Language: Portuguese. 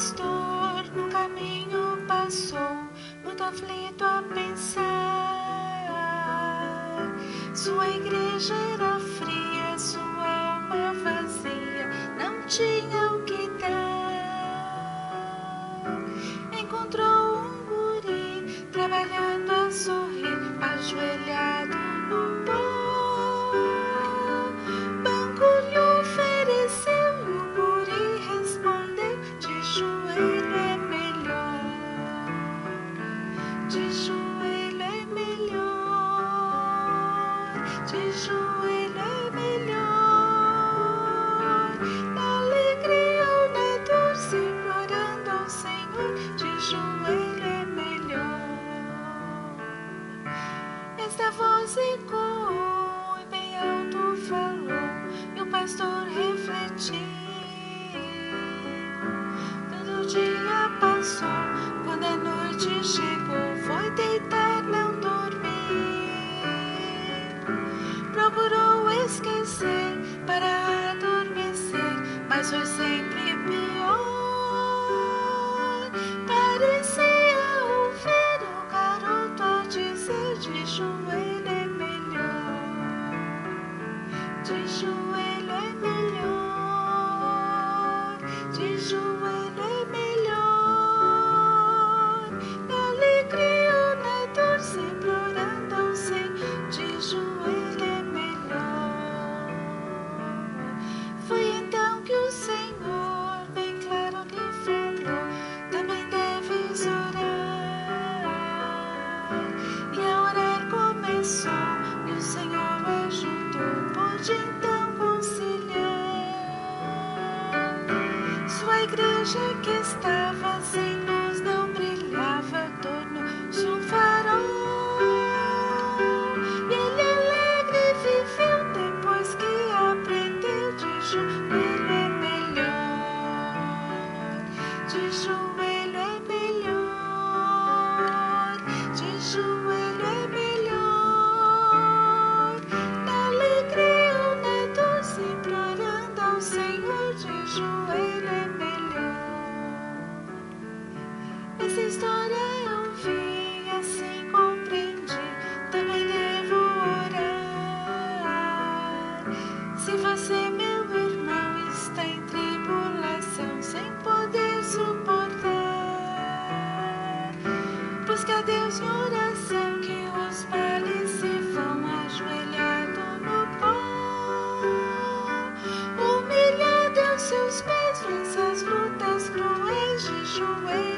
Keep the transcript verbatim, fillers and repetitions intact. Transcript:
pastor no caminho passou, muito aflito a pensar. Sua igreja era fria, sua alma vazia, não tinha o que dar. Encontrou um guri trabalhando a sorrir, ajoelhado no pó. Banco lhe ofereceu e o guri respondeu: de joelho é melhor, de joelho é melhor, de joelho é melhor. Na alegria ou na dor, sempre orando ao Senhor, de joelho é melhor. Esta voz ecoou e bem alto falou, e o pastor refletiu. Todo dia passou, quando a noite chegou, foi deitar, não dormir. Procurou esquecer para adormecer, mas foi sempre pior. Parecia ouvir o garoto a dizer: de joelho é melhor, de joelho é melhor, de joelho é melhor. Na alegria ou na dor, sempre orando ao Senhor, de joelho é melhor. Foi então que o Senhor bem claro lhe falou: também deves orar. E a orar começou, e o Senhor o ajudou, pôde então conciliar. Sua igreja que estava sem luz, não brilhava, tornou-se um farol. E ele alegre viveu depois que aprendeu: de joelho é melhor, de joelho é melhor, de joelho é melhor. Na alegria ou na dor, sempre orando ao Senhor, de joelho é melhor. Essa história eu vi, assim compreendi, também devo orar. Se você, meu irmão, está em tribulação, sem poder suportar, busque a Deus em oração, que os males se vão, ajoelhado no pó. Humilhado aos seus pés, vença as lutas cruéis, de joelho